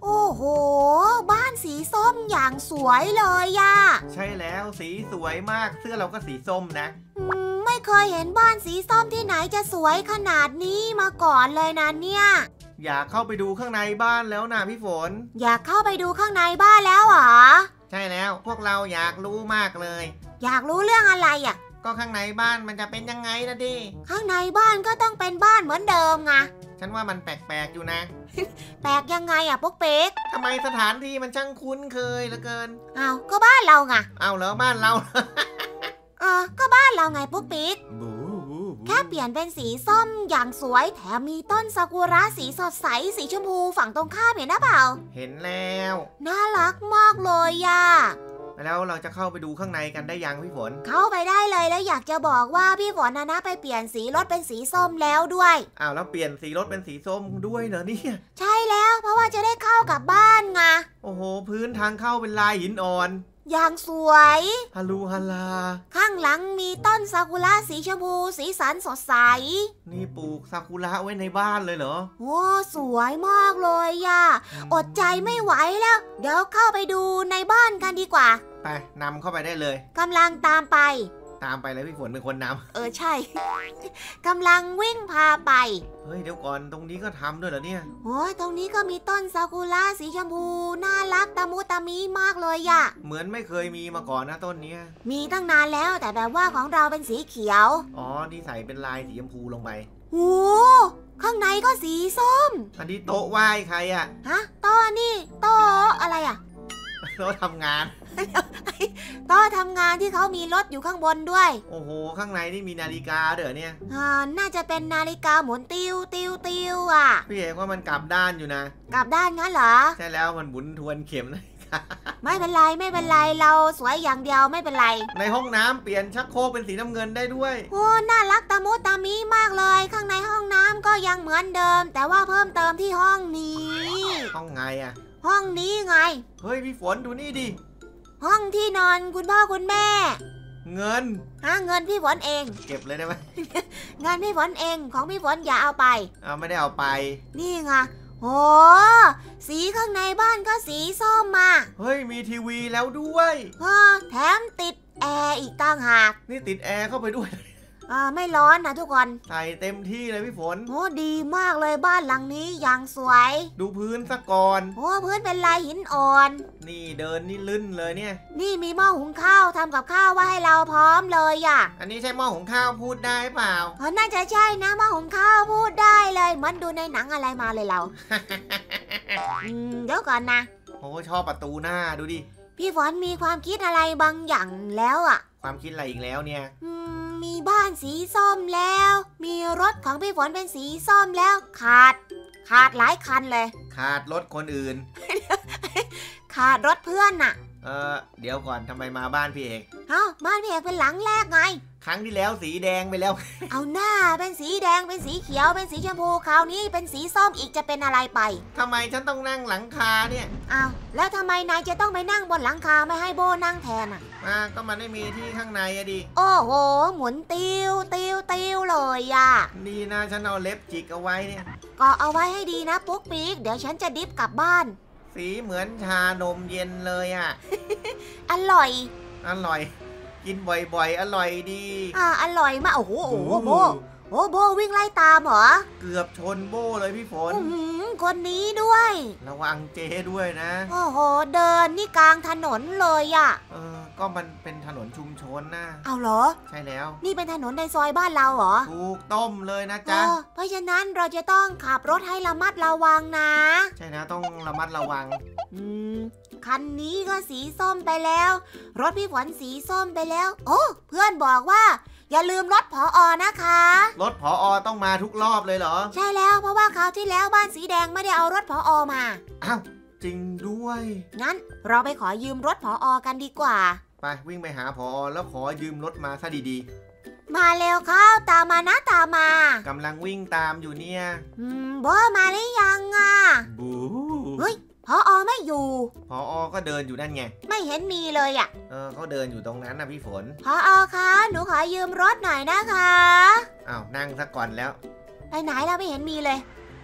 โอ้โหบ้านสีส้มอย่างสวยเลยอะใช่แล้วสีสวยมากเสื้อเราก็สีส้มนะไม่เคยเห็นบ้านสีส้มที่ไหนจะสวยขนาดนี้มาก่อนเลยนะเนี่ยอยากเข้าไปดูข้างในบ้านแล้วนะพี่ฝนอยากเข้าไปดูข้างในบ้านแล้วเหรอใช่แล้วพวกเราอยากรู้มากเลยอยากรู้เรื่องอะไรอ่ะก็ข้างในบ้านมันจะเป็นยังไงล่ะดิข้างในบ้านก็ต้องเป็นบ้านเหมือนเดิมไงฉันว่ามันแปลกๆอยู่นะแปลกยังไงอ่ะปุ๊กปิ๊กทำไมสถานที่มันช่างคุ้นเคยเหลือเกินเอาก็บ้านเราไงเอาเหรอบ้านเราก็บ้านเราไงปุ๊กปิ๊กแค่เปลี่ยนเป็นสีส้มอย่างสวยแถมมีต้นซากุระสีสดใสสีชมพูฝั่งตรงข้ามเห็นนะเปล่าเห็นแล้วน่ารักมากเลยอ่ะแล้วเราจะเข้าไปดูข้างในกันได้ยังพี่ฝนเข้าไปได้เลยแล้วอยากจะบอกว่าพี่ฝนนะไปเปลี่ยนสีรถเป็นสีส้มแล้วด้วยอ้าวแล้วเปลี่ยนสีรถเป็นสีส้มด้วยเหรอเนี่ยใช่แล้วเพราะว่าจะได้เข้ากับบ้านไงโอ้โหพื้นทางเข้าเป็นลายหินอ่อนอย่างสวยฮาลูฮาลาข้างหลังมีต้นซากุระสีชมพูสีสันสดใสนี่ปลูกซากุระไว้ในบ้านเลยเหรอโอ้สวยมากเลยย่าอดใจไม่ไหวแล้วเดี๋ยวเข้าไปดูในบ้านกันดีกว่าไปนำเข้าไปได้เลยกำลังตามไปเลยพี่ฝนเป็นคนนำใช่ กำลังวิ่งพาไปเฮ้ยเดี๋ยวก่อนตรงนี้ก็ทำด้วยเหรอเนี่ยโอ้ยตรงนี้ก็มีต้นซากุระสีชมพูน่ารักตะมุตะมิมากเลยอะเหมือนไม่เคยมีมาก่อนนะต้นนี้มีตั้งนานแล้วแต่แบบว่าของเราเป็นสีเขียวอ๋อนี่ใส่เป็นลายสีชมพูลงไปโอ้ข้างในก็สีส้มอันนี้โต๊ะไหว้ใครอะฮะโต๊ะนี่โต๊ะอะไรอะโต๊ะทำงานโต๊ะทำงานที่เขามีรถอยู่ข้างบนด้วยโอ้โหข้างในนี่มีนาฬิกาเด้อเนี่ยน่าจะเป็นนาฬิกาหมุนติ้วติ้วติ้วอ่ะพี่เอกว่ามันกลับด้านอยู่นะกลับด้านงั้นเหรอใช่แล้วมันหมุนทวนเข็มเลยไม่เป็นไรไม่เป็นไรเราสวยอย่างเดียวไม่เป็นไรในห้องน้ำเปลี่ยนชักโครกเป็นสีน้ำเงินได้ด้วยโอ้น่ารักตะมุตะมิมากเลยข้างในห้องน้ำก็ยังเหมือนเดิมแต่ว่าเพิ่มเติมที่ห้องนี้ห้องไงอะห้องนี้ไงเฮ้ยพี่ฝนดูนี่ดิห้องที่นอนคุณพ่อคุณแม่เงินเงินพี่ฝนเองเก็บเลยได้ไหมเงินพี่ฝนเองของพี่ฝนอย่าเอาไปไม่ได้เอาไปนี่ไงโอ้สีข้างในบ้านก็สีส้มมาเฮ้ยมีทีวีแล้วด้วยแถมติดแอร์อีกต่างหากนี่ติดแอร์เข้าไปด้วยไม่ร้อนนะทุกคนใส่เต็มที่เลยพี่ฝนโอ้ดีมากเลยบ้านหลังนี้อย่างสวยดูพื้นซะก่อนโอ้พื้นเป็นลายหินอ่อนนี่เดินนี่ลื่นเลยเนี่ยนี่มีหม้อหุงข้าวทำกับข้าวไว้ให้เราพร้อมเลยอ่ะอันนี้ใช่หม้อหุงข้าวพูดได้เปล่าน่าจะใช่นะหม้อหุงข้าวพูดได้เลยเหมือนดูในหนังอะไรมาเลยเรา เดี๋ยวก่อนนะโอ้ชอบประตูหน้าดูดิพี่ฝนมีความคิดอะไรบางอย่างแล้วอ่ะความคิดอะไรอีกแล้วเนี่ยมีบ้านสีส้มแล้วมีรถของพี่ฝนเป็นสีส้มแล้วขาดหลายคันเลยขาดรถคนอื่นขาดรถเพื่อนน่ะเดี๋ยวก่อนทำไมมาบ้านพี่เอกบ้านพี่เอกเป็นหลังแรกไงครั้งที่แล้วสีแดงไปแล้วเอาหน้าเป็นสีแดงเป็นสีเขียวเป็นสีชมพูคราวนี้เป็นสีส้มอีกจะเป็นอะไรไปทำไมฉันต้องนั่งหลังคาเนี่ยแล้วทำไมนายจะต้องไปนั่งบนหลังคาไม่ให้โบนั่งแทนก็มันไม่มีที่ข้างในอะดิโอ้โหหมุนติ้วเลยอะดีนะฉันเอาเล็บจิกเอาไว้เนี่ยก็เอาไว้ให้ดีนะปุ๊กปิ๊กเดี๋ยวฉันจะดิฟกลับบ้านสีเหมือนชานมเย็นเลยอะอร่อยกินบ่อยๆอร่อยดีอร่อยมากโอ้โหโบวิ่งไล่ตามเหรอเกือบชนโบเลยพี่ฝนคนนี้ด้วยระวังเจด้วยนะโอ้โหเดินนี่กลางถนนเลยอะก็มันเป็นถนนชุมชนนะเอาเหรอใช่แล้วนี่เป็นถนนในซอยบ้านเราเหรอถูกต้มเลยนะจ๊ะเพราะฉะนั้นเราจะต้องขับรถให้ระมัดระวังนะใช่นะต้องระมัดระวังคันนี้ก็สีส้มไปแล้วรถพี่ฝนสีส้มไปแล้วโอ้เพื่อนบอกว่าอย่าลืมรถผอ.นะคะรถผอ.ต้องมาทุกรอบเลยเหรอใช่แล้วเพราะว่าคราวที่แล้วบ้านสีแดงไม่ได้เอารถผอ.มาอ้าวจริงด้วยงั้นเราไปขอยืมรถผอ.กันดีกว่าไปวิ่งไปหาผอ.แล้วขอยืมรถมาซะดีๆมาเร็วเข้าตามมานะตามมากำลังวิ่งตามอยู่เนี่ยโบมาหรือยังบูเฮ้ยผอ.ไม่อยู่ผอ.ก็เดินอยู่นั่นไงไม่เห็นมีเลยอ่ะเขาเดินอยู่ตรงนั้นนะพี่ฝนผอ.คะหนูขอยืมรถหน่อยนะคะนั่งซะก่อนแล้วไปไหนเราไม่เห็นมีเลย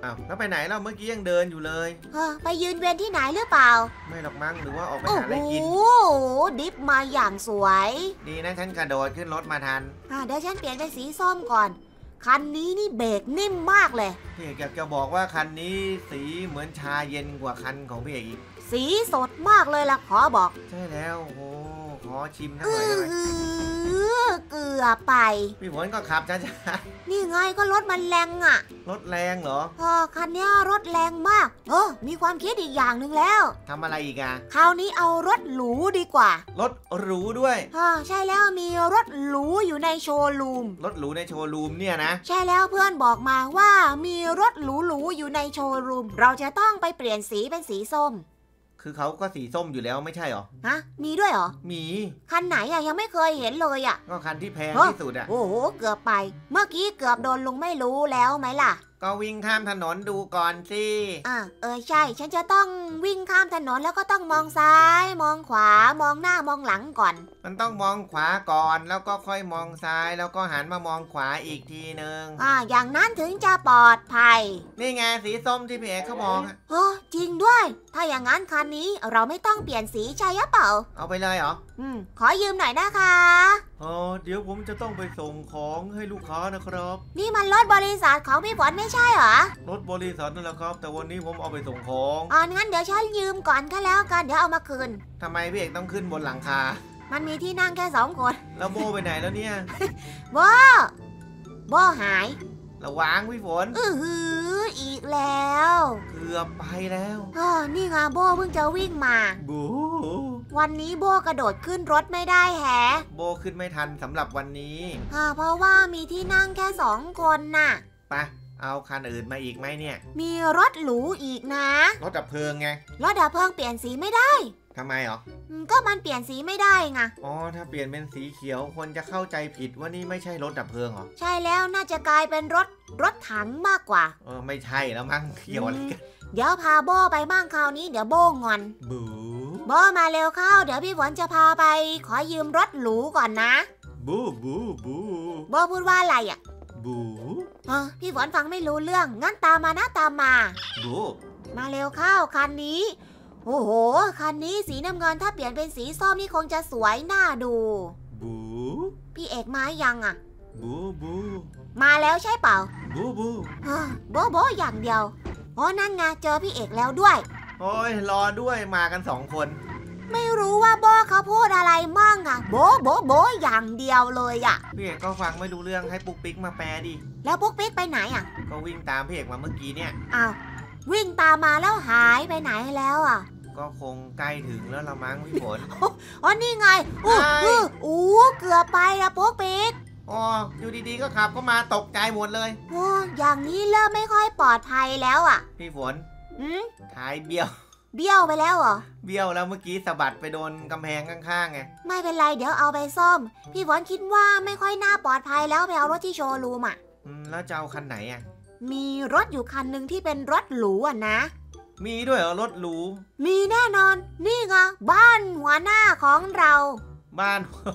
อ้าวแล้วไปไหนแล้วเมื่อกี้ยังเดินอยู่เลยไปยืนเวียนที่ไหนหรือเปล่าไม่หรอกมั้งหรือว่าออกไปโอ้หาอะไรกินโหดิฟมาอย่างสวยดีนะฉันกระโดดขึ้นรถมาทันเดี๋ยวฉันเปลี่ยนเป็นสีส้มก่อนคันนี้นี่เบรกนิ่มมากเลยพี่เอกอยากจะบอกว่าคันนี้สีเหมือนชาเย็นกว่าคันของพี่เอกอีกสีสดมากเลยล่ะขอบอกใช่แล้วโอ้โหขอชิมทั้งหน่อยได้ไหมเกือบไปพี่ฝนก็ขับช้านี่ไงก็รถมันแรงอ่ะๆรถแรงเหรอคันนี้รถแรงมากมีความคิดอีกอย่างหนึ่งแล้วทำอะไรอีกอะคราวนี้เอารถหรูดีกว่ารถหรูด้วยใช่แล้วมีรถหรูอยู่ในโชว์รูมรถหรูในโชว์รูมเนี่ยนะใช่แล้วเพื่อนบอกมาว่ามีรถหรูๆอยู่ในโชว์รูมเราจะต้องไปเปลี่ยนสีเป็นสีส้มคือเขาก็สีส้มอยู่แล้วไม่ใช่หรอมีด้วยเหรอมีคันไหนอะยังไม่เคยเห็นเลยอะก็คันที่แพงที่สุดอะโอ้โหเกือบไป เมื่อกี้เกือบโดนลุงไม่รู้แล้วไหมล่ะก็วิ่งข้ามถนนดูก่อนสิใช่ฉันจะต้องวิ่งข้ามถนนแล้วก็ต้องมองซ้ายมองขวามองหน้ามองหลังก่อนมันต้องมองขวาก่อนแล้วก็ค่อยมองซ้ายแล้วก็หันมามองขวาอีกทีนึงอย่างนั้นถึงจะปลอดภัยนี่ไงสีส้มที่พี่เอกเขาบอกอะจริงด้วย ถ้าอย่างนั้นคันนี้เราไม่ต้องเปลี่ยนสีใช่หรือเปล่าเอาไปเลยเหรอขอยืมหน่อยนะคะเดี๋ยวผมจะต้องไปส่งของให้ลูกค้านะครับนี่มันรถบริษัทของพี่ฝนไม่ใช่เหรอรถบริษัทนั่นแหละครับ แต่วันนี้ผมเอาไปส่งของงั้นเดี๋ยวฉันยืมก่อนก็แล้วกันเดี๋ยวเอามาคืนทำไมพี่เอกต้องขึ้นบนหลังคามันมีที่นั่งแค่2 คนแล้วโบไปไหนแล้วเนี่ยโบหายระวังพี่ฝนอีกแล้วเกือบไปแล้วนี่ไงโบเพิ่งจะวิ่งมาบูวันนี้โบกระโดดขึ้นรถไม่ได้แฮะโบขึ้นไม่ทันสำหรับวันนี้เพราะว่ามีที่นั่งแค่2 คนน่ะไปเอาคันอื่นมาอีกไหมเนี่ยมีรถหรูอีกนะรถดับเพลิงไงรถดับเพลิงเปลี่ยนสีไม่ได้ทำไมหรอก็มันเปลี่ยนสีไม่ได้ไงถ้าเปลี่ยนเป็นสีเขียวคนจะเข้าใจผิดว่านี่ไม่ใช่รถดับเพลิงหรอใช่แล้วน่าจะกลายเป็นรถถังมากกว่าไม่ใช่แล้วมั้งเกี่ยวอะไรกันเดี๋ยวพาโบไปบ้างคราวนี้เดี๋ยวโบงอนบูโบมาเร็วเข้าเดี๋ยวพี่ฝนจะพาไปขอยืมรถหรูก่อนนะบูโบพูดว่าอะไรอ่ะบูพี่ฝนฟังไม่รู้เรื่องงั้นตามมานะตามมาบูมาเร็วเข้าคันนี้โอ้โหคันนี้สีน้ำเงินถ้าเปลี่ยนเป็นสีส้มนี่คงจะสวยน่าดูบูพี่เอกมายังอ่ะบูมาแล้วใช่เปล่าบูโบอย่างเดียวนั่นไงเจอพี่เอกแล้วด้วยโอ้ยรอด้วยมากัน2 คนไม่รู้ว่าโบเขาพูดอะไรมั่งอ่ะโบอย่างเดียวเลยอ่ะพี่เอกก็ฟังไม่รู้เรื่องให้ปุ๊กปิ๊กมาแปลดิแล้วปุ๊กปิ๊กไปไหนอ่ะก็วิ่งตามพี่เอกมาเมื่อกี้เนี่ยอ้าววิ่งตามมาแล้วหายไปไหนแล้วอ่ะก็คงใกล้ถึงแล้วละมั้งพี่ฝนนี่ไงเกือบไปอะปุ๊กปิ๊กอยู่ดีๆก็ขับก็มาตกใจหมดเลยอย่างนี้เริ่มไม่ค่อยปลอดภัยแล้วอ่ะพี่ฝนท้ายเบี้ยวเบี้ยวไปแล้วเหรอเบี้ยวแล้วเมื่อกี้สะบัดไปโดนกำแพงข้างๆไงไม่เป็นไรเดี๋ยวเอาไปซ่อมพี่ฝนคิดว่าไม่ค่อยน่าปลอดภัยแล้วไปเอารถที่โชว์รูมอ่ะแล้วจะเอาคันไหนอ่ะมีรถอยู่คันหนึ่งที่เป็นรถหรูอ่ะนะมีด้วยเหรอรถหรูมีแน่นอนนี่ไงบ้านหัวหน้าของเราบ้าน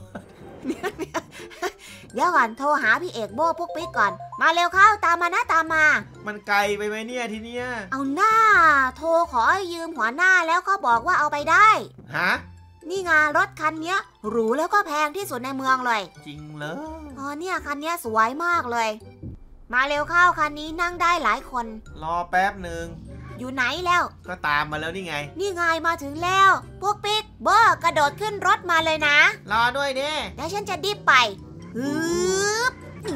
เดี๋ยวก่อนโทรหาพี่เอกโบปุ๊กปิ๊กก่อนมาเร็วเข้าตามมานะตามมามันไกลไปไหมเนี่ยทีเนี้ยเอาหน้าโทรขอยืมหัวหน้าแล้วก็บอกว่าเอาไปได้ฮะนี่ไงรถคันเนี้ยหรูแล้วก็แพงที่สุดในเมืองเลยจริงเหรอเนี่ยคันเนี้ยสวยมากเลย มาเร็วเข้าคันนี้นั่งได้หลายคนรอแป๊บหนึ่งอยู่ไหนแล้วก็ตามมาแล้วนี่ไงนี่ไงมาถึงแล้วพวกปิ๊กเบอร์กระโดดขึ้นรถมาเลยนะรอด้วยดิแล้วฉันจะดิบไปฮึบ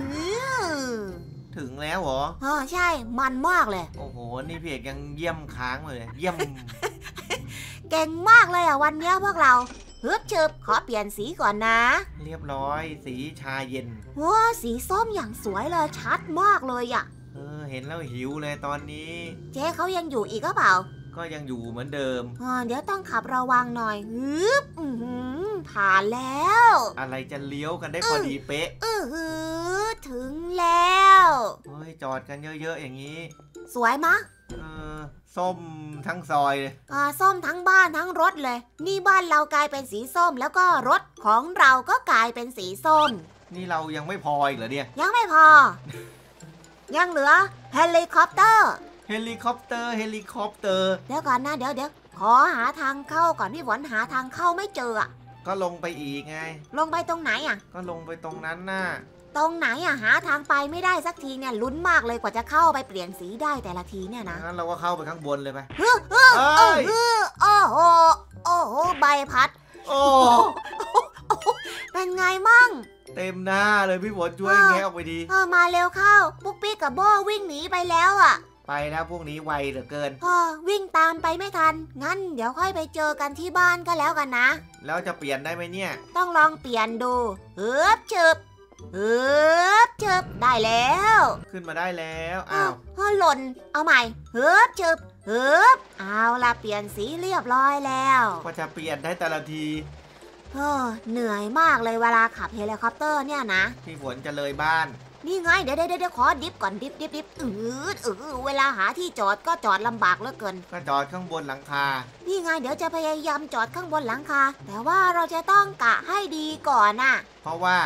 ถึงแล้วเหรอใช่มันมากเลยโอ้โหนี่พี่เอกยังเยี่ยมค้างเลยเยี่ยมเก่งมากเลยอ่ะวันเนี้ยพวกเราฮึบเชิบขอเปลี่ยนสีก่อนนะเรียบร้อยสีชาเย็นสีส้มอย่างสวยเลยชัดมากเลยอ่ะเห็นแล้วหิวเลยตอนนี้เจ๊เขายังอยู่อีกหรือเปล่าก็ยังอยู่เหมือนเดิมเดี๋ยวต้องขับระวังหน่อยฮึบผ่านแล้วอะไรจะเลี้ยวกันได้พอดีเป๊ะถึงแล้วจอดกันเยอะๆอย่างนี้สวยมะส้มทั้งซอยเลยส้มทั้งบ้านทั้งรถเลย นี่บ้านเรากลายเป็นสีส้มแล้วก็รถของเราก็กลายเป็นสีส้มนี่เรายังไม่พออีกเหรอเนี่ยยังไม่พอ ยังเหลือเฮลิคอปเตอร์เฮลิคอปเตอร์เฮลิคอปเตอร์เดี๋ยวก่อนนะเดี๋ยวขอหาทางเข้าก่อนพี่ฝนหาทางเข้าไม่เจออะก็ลงไปอีกไงลงไปตรงไหนอะก็ลงไปตรงนั้นน่ะตรงไหนอะหาทางไปไม่ได้สักทีเนี่ยลุ้นมากเลยกว่าจะเข้าไปเปลี่ยนสีได้แต่ละทีเนี่ยนะงั้นเราก็เข้าไปข้างบนเลยไปโอ้โหโอ้โหใบพัดโอ้เป็นไงมั่งเต็มหน้าเลยพี่ฝนช่วยแงะออกไปดีมาเร็วเข้าปุ๊กปิ๊กกับโบ้วิ่งหนีไปแล้วอะไปแล้วพวกนี้ไวเหลือเกินวิ่งตามไปไม่ทันงั้นเดี๋ยวค่อยไปเจอกันที่บ้านก็แล้วกันนะแล้วจะเปลี่ยนได้ไหมเนี่ยต้องลองเปลี่ยนดูเฮึบเจิบได้แล้วขึ้นมาได้แล้วอ้าวหล่นเอาใหม่เฮึบเอาล่ะเปลี่ยนสีเรียบร้อยแล้วก็จะเปลี่ยนได้แต่ละทีเหนื่อยมากเลยเวลาขับเฮลิคอปเตอร์เนี่ยนะพี่ฝนจะเลยบ้านนี่ไงเดี๋ยวขอดิฟก่อนดิฟเวลาหาที่จอดก็จอดลำบากเหลือเกินก็จอดข้างบนหลังคานี่ไงเดี๋ยวจะพยายามจอดข้างบนหลังคาแต่ว่าเราจะต้องกะให้ดีก่อนน่ะเพราะว่า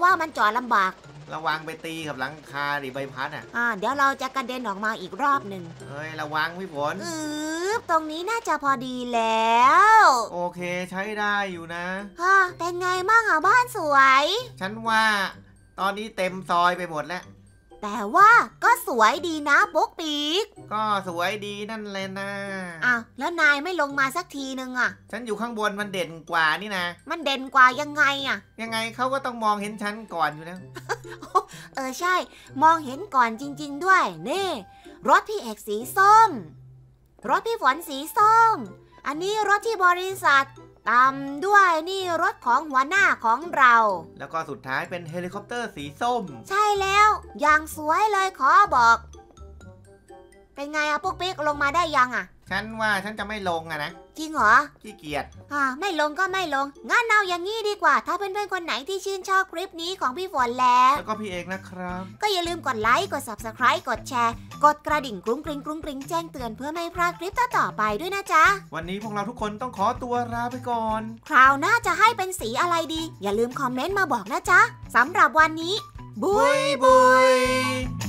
มันจอดลำบากระวังไปตีกับหลังคาดิใบพัดอ่ะเดี๋ยวเราจะกระเด็นออกมาอีกรอบหนึ่งเฮ้ยระวังพี่ฝนตรงนี้น่าจะพอดีแล้วโอเคใช้ได้อยู่นะเป็นไงมั่งอ่ะบ้านสวยฉันว่า ตอนนี้เต็มซอยไปหมดแล้วแต่ว่าก็สวยดีนะปุ๊กปิ๊กก็สวยดีนั่นเลยนะแล้วนายไม่ลงมาสักทีนึงอ่ะฉันอยู่ข้างบนมันเด่นกว่านี่นะมันเด่นกว่ายังไงอ่ะยังไงเขาก็ต้องมองเห็นฉันก่อนอยู่แล้วใช่ มองเห็นก่อนจริงๆด้วยนี่รถพี่เอกสีส้ม รถพี่ฝนสีส้ม อันนี้รถที่บริษัทตามด้วยนี่รถของหัวหน้าของเราแล้วก็สุดท้ายเป็นเฮลิคอปเตอร์สีส้มใช่แล้วอย่างสวยเลยขอบอก เป็นไงอะปุ๊กปิ๊กลงมาได้ยังอะฉันว่าฉันจะไม่ลงอะนะจริงเหรอขี้เกียจไม่ลงก็ไม่ลงงั้นเอาอย่างนี้ดีกว่า ถ้าเพื่อนๆคนไหนที่ชื่นชอบคลิปนี้ของพี่ฝนแล้วแล้วก็พี่เอกนะครับก็อย่าลืมกดไลค์กด Subscribe กดแชร์กดกระดิ่งกรุ้งกริ้งแจ้งเตือนเพื่อไม่พลาดคลิปต่อไปด้วยนะจ๊ะวันนี้พวกเราทุกคนต้องขอตัวลาไปก่อนคราวหน้าจะให้เป็นสีอะไรดี อย่าลืมคอมเมนต์มาบอกนะจ๊ะสำหรับวันนี้ บุยบุย